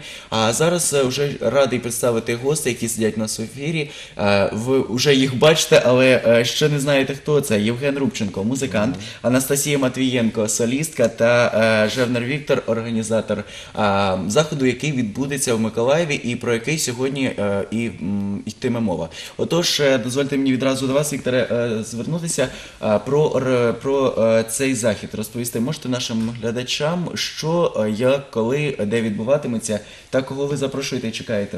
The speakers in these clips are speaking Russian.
А зараз вже радий представити гостей, які сидять у нас в ефірі. Ви вже їх бачите, але ще не знаєте, хто це. Євген Рубченко, музикант, Анастасія Матвієнко, солістка та Жевнер Віктор, організатор заходу, який відбудеться в Миколаєві і про який сьогодні йтиме мова. Отож, дозвольте мені відразу до вас, Вікторе, звернутися про цей захід. Розповісти можете нашим глядачам, що, як, коли, де відбуватиметься, та кого ви запрошуєте і чекаєте?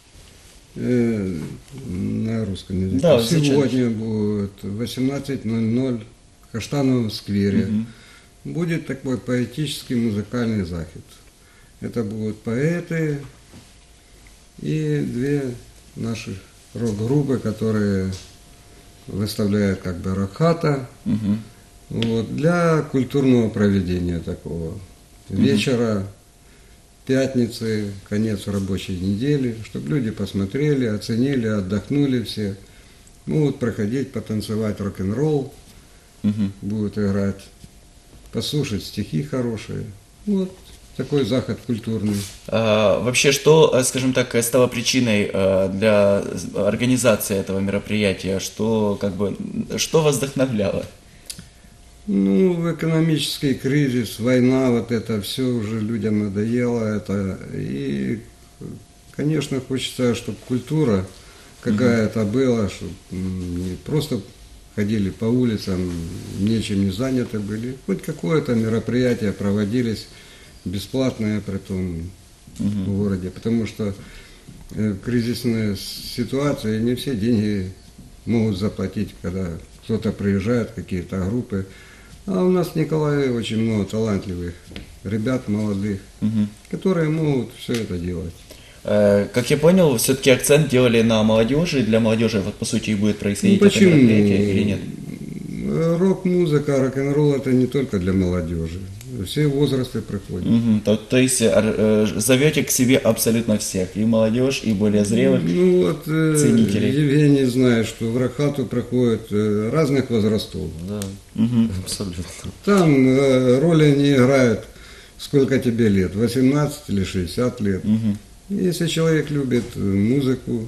На русском языке. Да, сегодня будет 18:00 в Каштановом сквере. Будет такой поэтический музыкальный заход. Это будут поэты и две наши рок-группы, которые выставляют как бы рок-хата. Вот, для культурного проведения такого вечера, пятницы, конец рабочей недели, чтобы люди посмотрели, оценили, отдохнули все. Могут проходить, потанцевать рок-н-ролл, будут играть, послушать стихи хорошие. Вот такой заход культурный. Вообще, что, скажем так, стало причиной для организации этого мероприятия? Что вас вдохновляло? Ну, экономический кризис, война, вот это все уже людям надоело. Это. И, конечно, хочется, чтобы культура какая-то была, чтобы не просто ходили по улицам, ничем не заняты были. Хоть какое-то мероприятие проводились бесплатное при том в городе, потому что в кризисной ситуации не все деньги могут заплатить, когда кто-то приезжает, какие-то группы. А у нас в Николаеве очень много талантливых ребят, молодых, которые могут все это делать. Как я понял, все-таки акцент делали на молодежи, и для молодежи, вот по сути, и будет происходить это мероприятие, или нет? Рок-музыка, рок-н-ролл это не только для молодежи. Все возрасты приходят. То есть зовете к себе абсолютно всех, и молодежь, и более зрелых ценителей. Евгений знает, что в рок-хату приходят разных возрастов. Да, абсолютно. Там роли не играют, сколько тебе лет, 18 или 60 лет. Если человек любит музыку,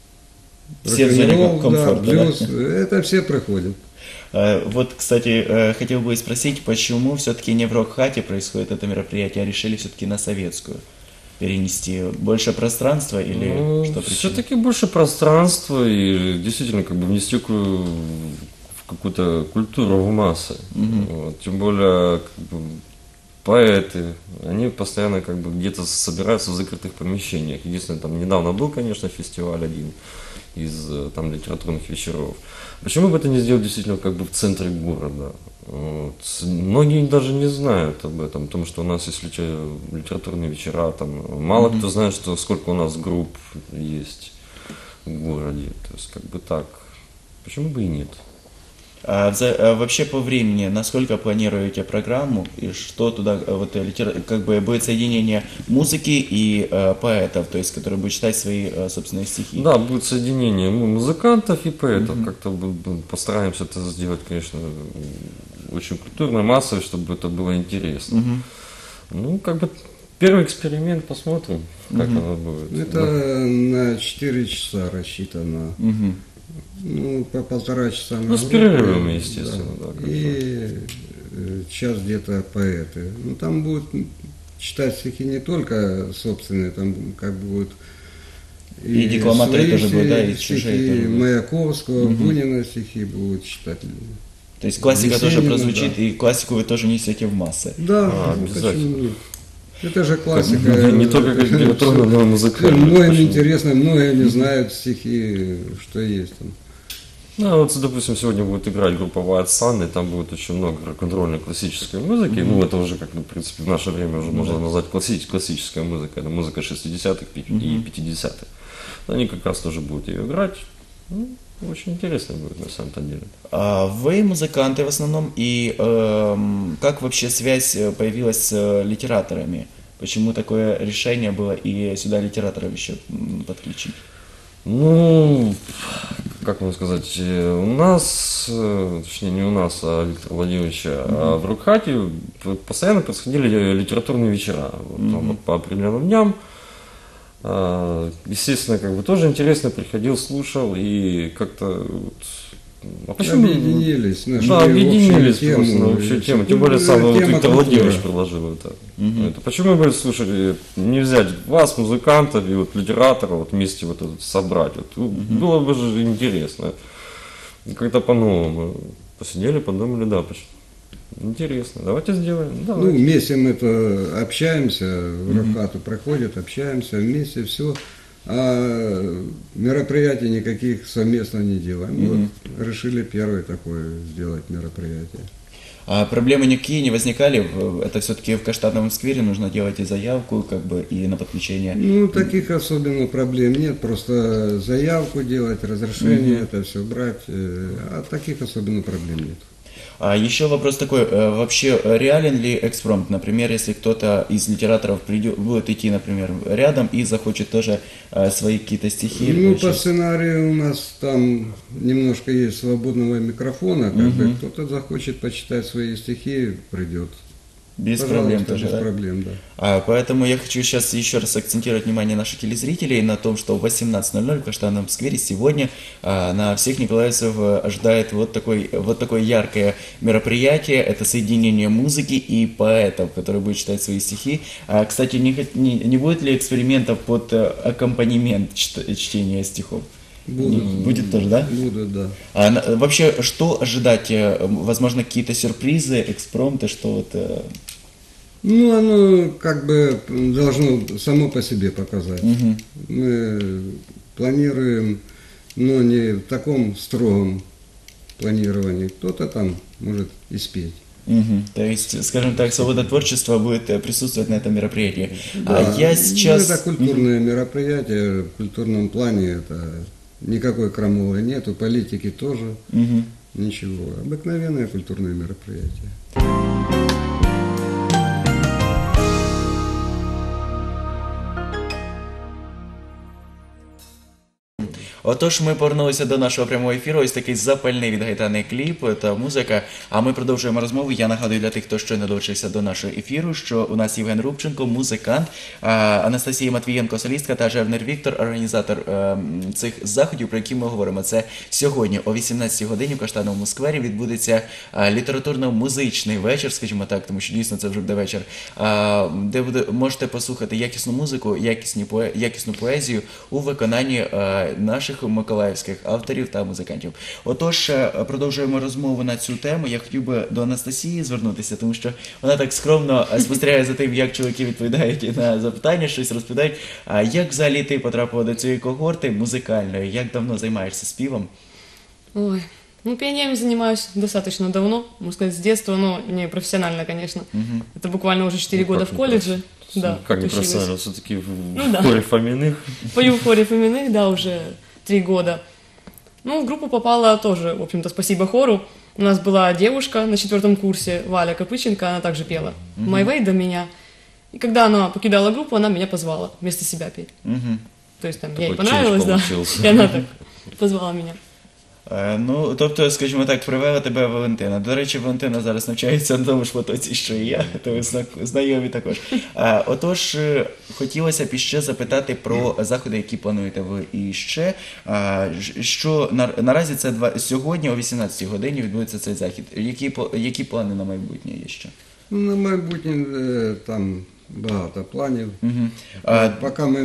рок-н-ролл, блюз, это все приходят. Вот, кстати, хотел бы спросить, почему все-таки не в рок-хате происходит это мероприятие, а решили все-таки на советскую перенести? Больше пространства или что причина? Все-таки больше пространства и действительно как бы внести в какую-то культуру в массы. Вот, тем более как бы, поэты, они постоянно как бы где-то собираются в закрытых помещениях. Единственное, там недавно был, конечно, фестиваль один из там литературных вечеров. Почему бы это не сделать действительно как бы в центре города? Вот. Многие даже не знают об этом, потому что у нас есть литературные вечера, там мало кто знает, что сколько у нас групп есть в городе. То есть как бы так. Почему бы и нет? Вообще по времени, насколько планируете программу и что туда, вот, как бы будет соединение музыки и поэтов, то есть, которые будут читать свои собственные стихи? Да, будет соединение музыкантов и поэтов. Как-то постараемся это сделать, конечно, очень культурно, массово, чтобы это было интересно. Ну, как бы первый эксперимент, посмотрим, как оно будет. Это на 4 часа рассчитано. Ну, по 1,5 часа. Ну, с перерывами, естественно. Да, и час где-то поэты. Ну, там будут читать стихи не только собственные, там как бы будут и декламаторы тоже будут, да, и чужие тоже. Маяковского, Бунина стихи будут читать. То есть классика Есенина, тоже прозвучит, да. и классику вы тоже несете в массы. Да, обязательно. Это же классика. Не только как литературно, но и музыкально. Многим интересно, многие не знают стихи, что есть там. Ну, вот, допустим, сегодня будет играть группа White Sun, и там будет очень много рок-н-ролльной классической музыки. Ну, это уже, как, в принципе, в наше время уже можно назвать классическая музыка. Это музыка 60-х и 50-х. Они как раз тоже будут ее играть. Ну, очень интересно будет, на самом-то деле. Вы музыканты в основном, и как вообще связь появилась с литераторами? Почему такое решение было и сюда литераторов еще подключить? Ну, как вам сказать, у нас, точнее не у нас, а Виктора Владимировича, а в Рок-хате постоянно происходили литературные вечера. Вот, по определенным дням Естественно, как бы тоже интересно, приходил, слушал и как-то вот, а почему? Объединились, нашли Да, объединились общую просто тему. на общую И тему. всё. Тем более Ну, сам вот тема Виктор культуры. Владимирович предложил это. Это. Почему бы слушать, не взять вас, музыкантов и вот литераторов, вот вместе вот это собрать? Вот, было бы же интересно. Как-то по-новому. Посидели, подумали, да, интересно, давайте сделаем. Ну, Давайте. вместе мы-то общаемся, в Рахату проходит, общаемся вместе, все. А мероприятий никаких совместно не делаем. Вот решили первое такое сделать мероприятие. А проблемы никакие не возникали? Это все-таки в Каштановом сквере нужно делать и заявку, как бы, и на подключение. Ну, таких особенно проблем нет, просто заявку делать, разрешение, это все брать, а таких особенно проблем нет. А еще вопрос такой, вообще реален ли экспромт? Например, если кто-то из литераторов будет идти, например, рядом и захочет тоже свои какие-то стихи. Ну, по прочесть. сценарию у нас там немножко есть свободного микрофона, как бы кто-то захочет почитать свои стихи, придет. Без Пожалуйста, проблем тоже, без да? проблем, да. Поэтому я хочу сейчас еще раз акцентировать внимание наших телезрителей на том, что в 18:00 в Каштановом сквере сегодня на всех николаевцев ожидает вот такое яркое мероприятие. Это соединение музыки и поэтов, которые будут читать свои стихи. Кстати, не будет ли экспериментов под аккомпанемент чтения стихов? Будут. Будет тоже, да? Будут, да. Вообще, что ожидать? Возможно, какие-то сюрпризы, экспромты, что вот... Ну, оно как бы должно само по себе показать. Мы планируем, но не в таком строгом планировании. Кто-то там может и спеть. То есть, скажем так, свобода творчества будет присутствовать на этом мероприятии. Да. Я Ну, сейчас... это культурное мероприятие, в культурном плане это никакой крамолы нету, политики тоже, ничего. Обыкновенное культурное мероприятие. Отож, ми повернулися до нашого прямого ефіру. Ось такий запальний відгайтаний кліп та музика. А ми продовжуємо розмову. Я нагадую для тих, хто щойно долучився до нашого ефіру, що у нас Євген Рубченко, музикант, Анастасія Матвієнко, солістка та Жевнер Віктор, організатор цих заходів, про які ми говоримо. Це сьогодні о 18-й годині в Каштановому сквері відбудеться літературно-музичний вечір, скажімо так, тому що дійсно це вже буде вечір, де можете послухати якісну музику, якісну поезію у виконанні наших миколаївських авторів та музикантів. Отож, продовжуємо розмову на цю тему. Я хотів би до Анастасії звернутися, тому що вона так скромно спостерігає за тим, як чоловіки відповідають на запитання, щось розповідають. А як взагалі ти потрапила до цієї когорти музикальної? Як давно займаєшся співом? Ой, ну пением занимаюсь достаточно давно, можно сказать, с детства, но не профессионально, конечно. Это буквально уже 4 года в колледже. Да, Как не училась. профессионально, все-таки в Ну да. хоре Фоминых. Пою в хоре Фоминых, да, уже 3 года. Ну, в группу попала тоже, в общем-то, спасибо хору. У нас была девушка на 4 курсе, Валя Копыченко, она также пела «My Way» до меня. И когда она покидала группу, она меня позвала вместо себя петь. То есть там я ей Такой понравилась, челлендж да, получился. и она так позвала меня. Ну, тобто, скажімо так, привела тебе Валентина. До речі, Валентина зараз навчається на тому ж потоці, що і я, то ви знайомі також. Отож, хотілося б іще запитати про заходи, які плануєте ви іще. Що наразі це сьогодні о 18-й годині відбудеться цей захід. Які плани на майбутнє є ще? Ну, на майбутнє там багато планів. Поки ми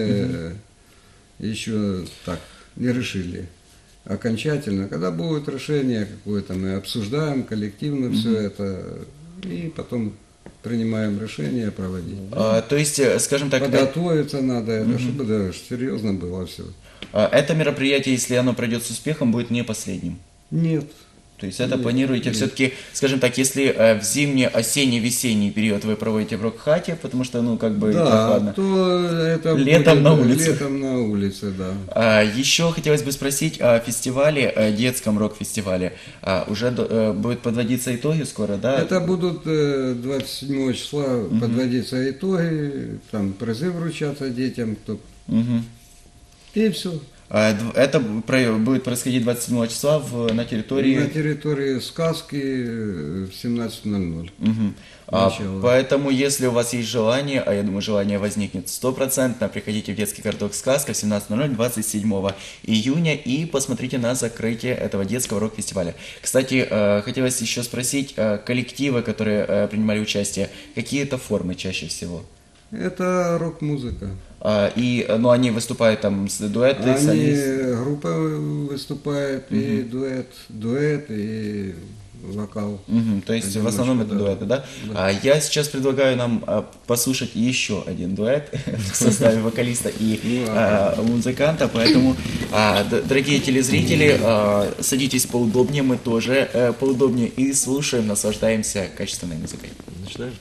ще так не решили окончательно. Когда будет решение какое-то, мы обсуждаем коллективно все это и потом принимаем решение проводить. То есть, скажем так... Подготовиться надо, это, чтобы да, серьезно было все. Это мероприятие, если оно пройдет с успехом, будет не последним. Нет. То есть это планируете все-таки, скажем так, если в зимний, осенний, весенний период вы проводите в рок-хате, потому что, ну, как бы Да, прохладно. то это Летом будет на улице. Летом на улице, да. Еще хотелось бы спросить о фестивале, детском рок-фестивале. Уже будут подводиться итоги скоро, да? Это будут 27 числа подводиться итоги, там призы вручаться детям, кто... И все. Это будет происходить 27 числа на территории... На территории сказки в 17:00. Мгм. Начало. Поэтому, если у вас есть желание, а я думаю, желание возникнет 100%, приходите в детский городок «Сказка» в 17:00 27 июня и посмотрите на закрытие этого детского рок-фестиваля. Кстати, хотелось еще спросить, коллективы, которые принимали участие, какие это формы чаще всего? Это рок-музыка. Они выступают там с дуэты, Они, солист? группа выступает, и дуэт, и вокал. Мгм, то есть в основном это дуэты, да? Я сейчас предлагаю нам послушать еще один дуэт в составе вокалиста и музыканта, поэтому, дорогие телезрители, садитесь поудобнее, мы тоже поудобнее и слушаем, наслаждаемся качественной музыкой. Начинаем?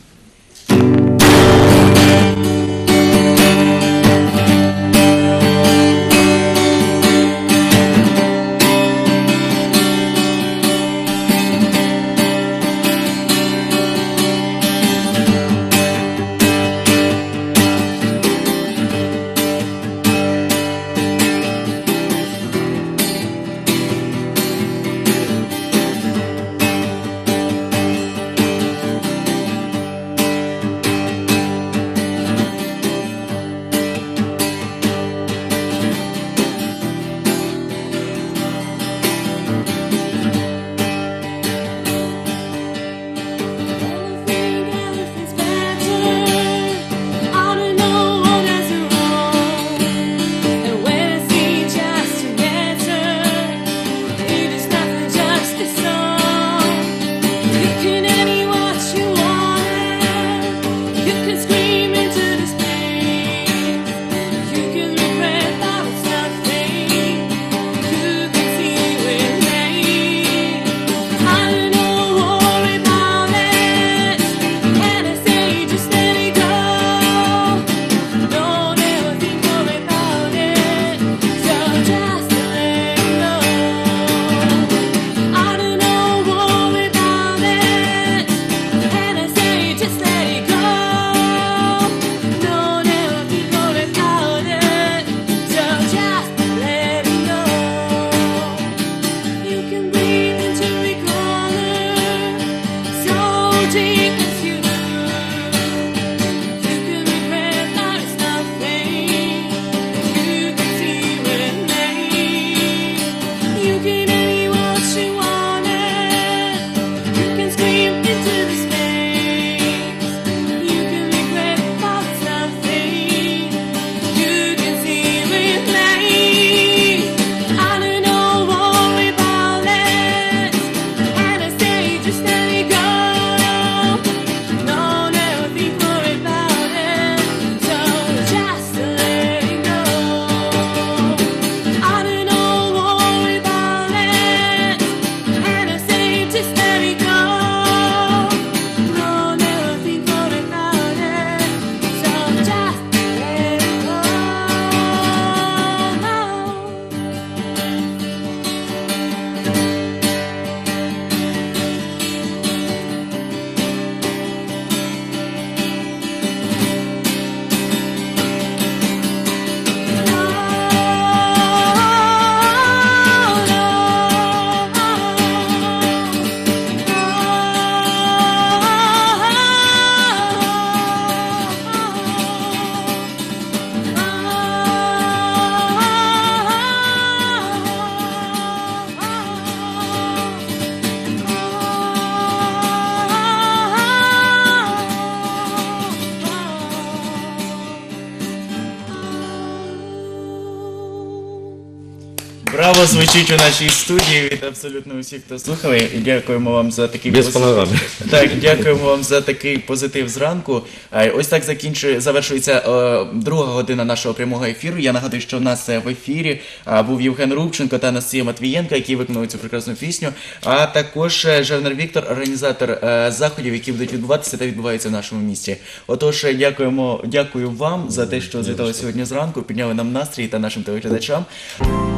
Браво звучить у нашій студії від абсолютно усіх, хто слухав. І дякуємо вам за такий Без панорами. Так, дякуємо вам за такий позитив зранку. Ось так завершується друга година нашого прямого ефіру. Я нагадую, що в нас в ефірі був Євген Рубченко та Анастасія Матвієнко, які виконали цю прекрасну пісню, а також Жевнер Віктор, організатор заходів, які будуть відбуватися та відбуваються в нашому місті. Отож, дякую вам за те, що завітали сьогодні зранку, підняли нам настрій та нашим телеглядачам.